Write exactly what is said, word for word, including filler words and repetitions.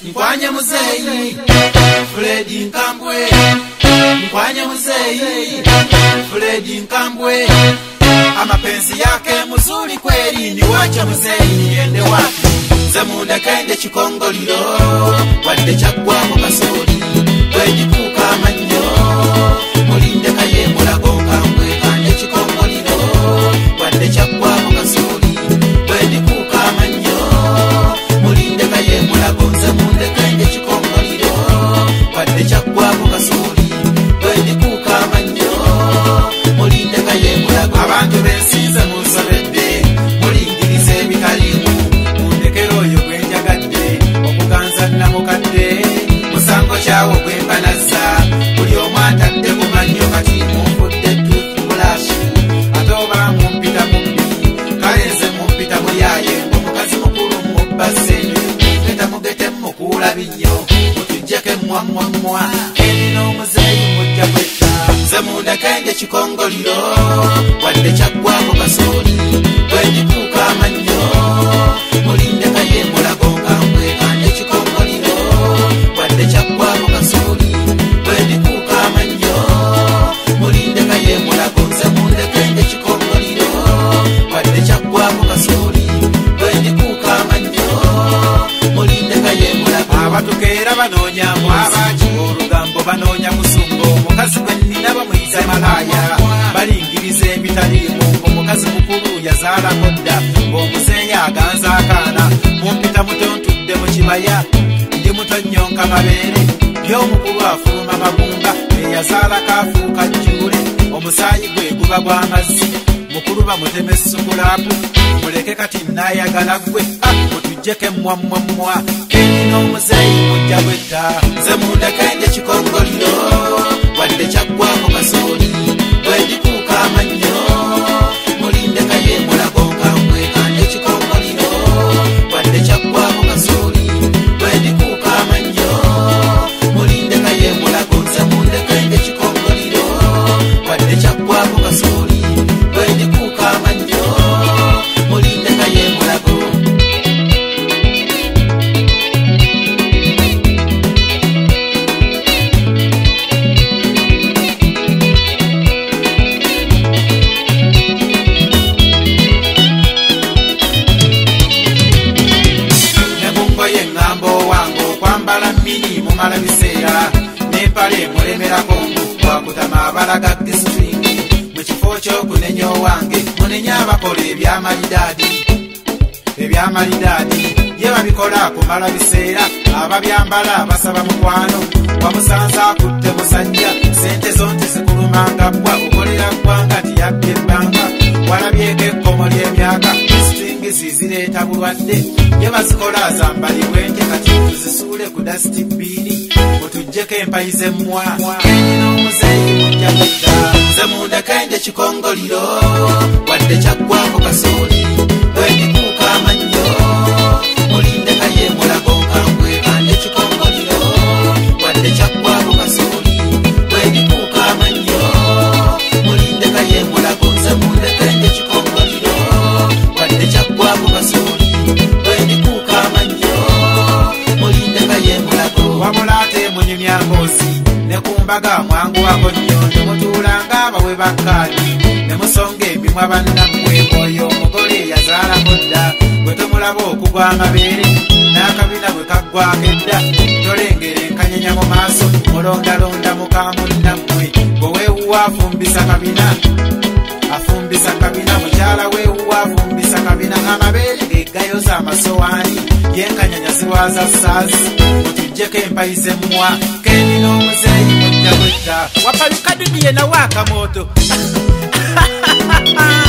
Nkwanye muzeyi Fredi Nkambwe, nkwanye muzeyi Fredi Nkambwe, amapenzi yake mzuri kweli, ni wacha muzeyi ende wapi? Zamunda kende chikongolilo wadde chagwako kasoli Fredi kukamanyo mulinde kaye mulago Nkambwe kande chikongolilo wadde chagwako kasoli Fredi kukamanyo mulinde kaye mulago Zamunda kende chikongolilo wadde chagwako kasoli Fredi kukamanyo mulinde kaye mulago. Abantu bensinze musobedde mulingirize ebikalimu mundekero oyo gwenjagadde okuganza namukadde musango kyawo gwembanaza buli omu atadde mu mannyo kati munfudde tuufu mulashi ate oba mumpita mubbi kale nze mumpita muyaye omukazi mukulu mubbase mugeta mugete mukuula binnyo mutujjeko emmwammwammwa erina omuzeeyi mujja kwetta Zamunda kende chikongolilo wadde chagwako kasoli Fredi kukamanyo mulinde kaye mulago Nkambwe kande chikongolilo wadde chagwako kasoli Fredi kukamanyo mulinde kaye mulago Zamunda kende chikongolilo wadde chagwako kasoli Fredi kukamanyo mulinde kaye mulago. Abatukera banoonya mwabaji olugambo banoonya musungo omukazi gwenina bamuyita malaya balingiriza ebitaliimu omukazi mukulu yazaalako dda ng'omuzeeyi aganza akaana mumpita muto ntudde mu kibaya ndi muto nnyonka mabeere by'omukulu afuluma magumba eyazaalako afuuka jjuule omusaayi gwe guba gw'amazzi mukulu bamuteme sukulaapu muleke kati naayagala gwe mutujjeko emmwammwammwa kenina omuzeeyi mujja gwetta Zamunda kende chikongolilo wadde chagwako kasoli Fredi kukamanyo mulinde kaye mulago Nkambwe kande chikongolilo wadde chagwako kasoli Fredi kukamanyo mulinde kaye mulago Zamunda kende chikongolilo wadde chagwako kasoli Fredi kukamanyo mulinde kaye mulago. Mumala biseera n'empale mulemerako wakutama abalaga disitulikiti mu kifo ky'okunenya owange munenya abakola ebyamalidaadi ebyamalidaadi ye babikola kumala biseera ababyambala basaba mukwano wamusanze akutte musajja sente zonte zikulumanga bbwa ukolera ggwanga tiyabye ebbanga walabyeko ekkomo ly'emyaka sitingi zizireeta bulwadde ye bazikola zambalibwe nte kati tuzisuule ku dasiti bbiri mutujjeko empayi z'emmwa kenina omuzeeyi mujja kwetta Zamunda kende chikongolilo wadde chagwako kasoli Fredi kukamanyo mulinde kaye mulago Nkambwe kande chikongolilo wadde chagwako kasoli Fredi kukamanyo mulinde kaye mulago Zamunda kende chikongolilo wadde chagwako kasoli Fredi kukamanyo mulinde kaye mulago. Wamulate munyumya ngozi ne kumbaga mwangu wako nnyo nemutuulanga abawe bakkaadi ne musonga emimwa bannammwe oyo omugole yazaalako dda bwe tomulaba okugwa amabeere n'akabina bwe kaggwako edda tolengera enkanyanya mu maaso mulondalonda muka munnammwe bwe weewuwa afumbisa kabina afumbisa kabina mukyala weewuwa afumbisa kabina amabeere geggayoza amasowaani yenkanyanya ziwaaza saazi mutujjeko empayi z'emmwa kenina omuzeeyi mujja gwetta wapalukaduniye nawe akamoto